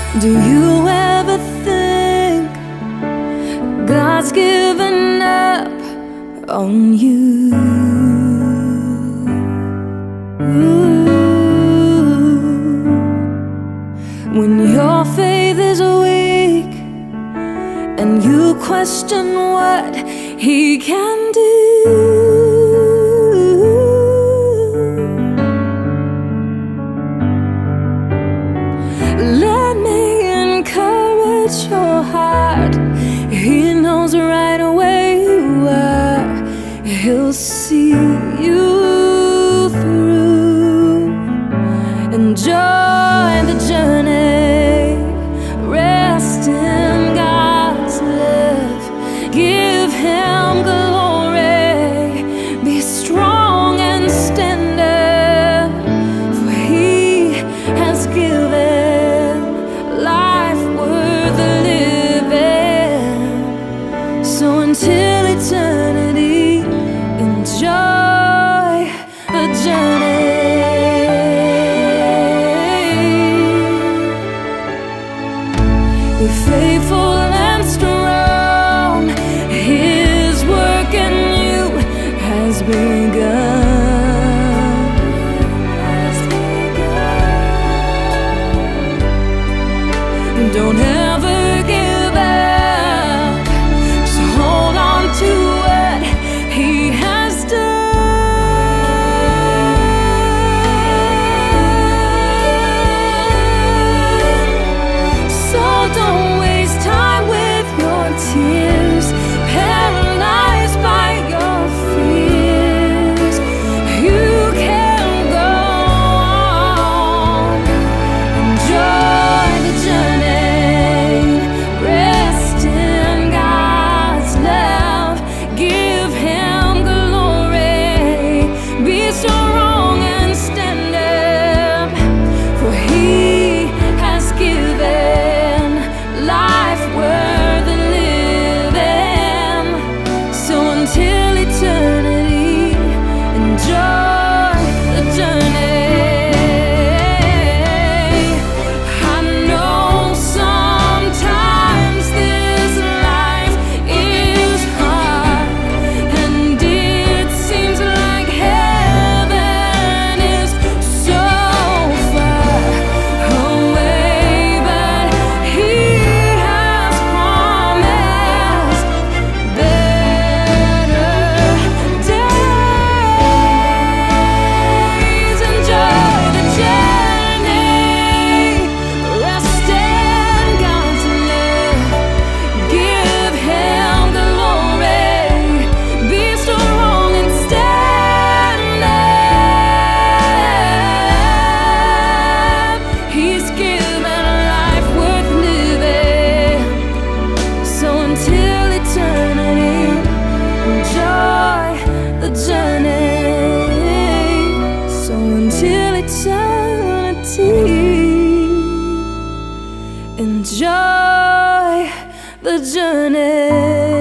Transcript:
Do you ever think God's given up on you? When your faith is weak and you question what He can do, let me encourage your heart. He knows right away you are. He'll see you through. Enjoy the journey, rest in God's love, give Him glory, be strong and stand up, for He has given life worth living. So until eternity, enjoy the journey. Be faithful and strong, His work in you has begun. Don't ever give up, so hold on to what He has done. So don't waste time with your tears, paralyzed by your fears. You can go on. Enjoy the journey, rest in God's love, give Him glory, be strong and stand up, for He has given life worth living. So until eternity, enjoy the journey. I know sometimes this life is hard, and it seems like heaven is so far away, but He has promised better days. Enjoy the journey, rest in God's love, give Him glory, be strong and stand up. He's given a life worth living. So until eternity, enjoy the journey. So until eternity, enjoy the journey.